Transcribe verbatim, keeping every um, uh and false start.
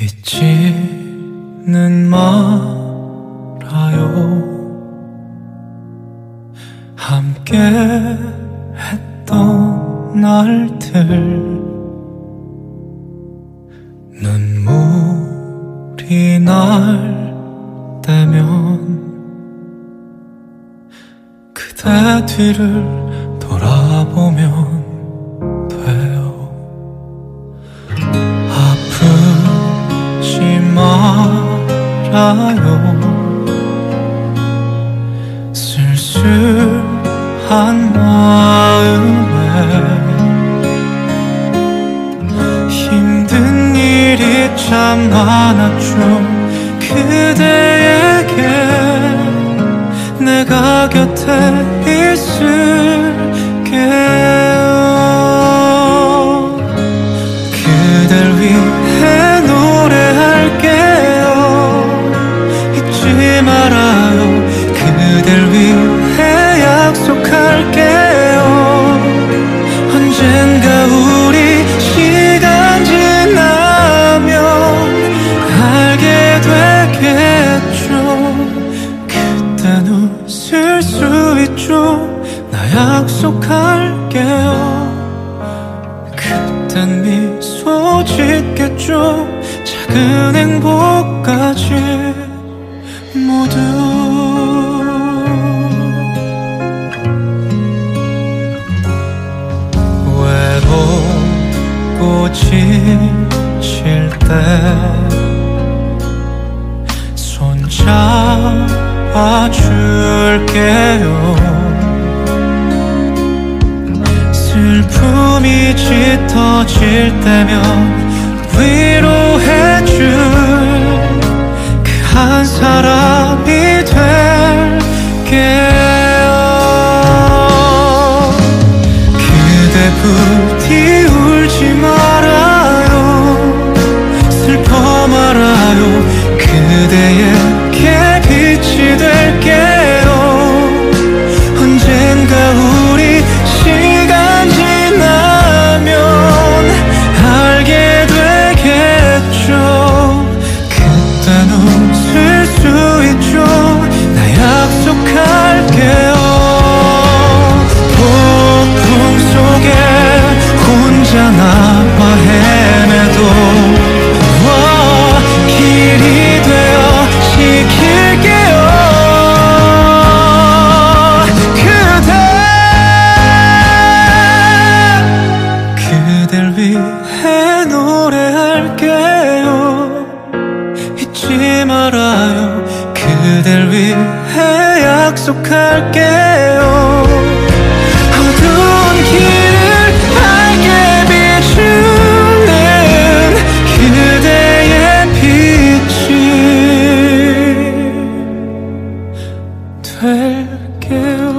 잊지는 말아요. 함께 했던 날들, 눈물이 날 때면 그대 뒤를 돌아보면 돼요. 아프지 말아요. 쓸쓸한 마음에 힘든 일이 참 많았죠. 그대에게 내가 곁에 있을게요. 그댈 위해 노래할게요. 잊지 말아요. 그댈 위해 약속할게요. 언젠가 우리 시간 지나면 알게 되겠죠. 그땐 웃을 수 있죠. 나 약속할게요. 그땐 미소 짓겠죠. 작은 행복까지 모두. 외롭고 지칠 때 손잡아줄게요. 슬픔이 짙어질 때면 위로해줄 그 한 사람이 될게요. 그대 부디 울지 말아요. 슬퍼 말아요. 그대에게 빛이 될게요. 언젠가 우리 시간 지나면 알게 되겠죠. 그땐 웃을 수 있죠. 나 약속할게요. 폭풍 속에 혼자 남아 헤매도 길이 되어 지킬게요. 그대 그댈 위해 노래할게요. 잊지 말아요. 그댈 위해 약속할게요. 어두운 길을 밝게 비추는 그대의 빛이 될게요.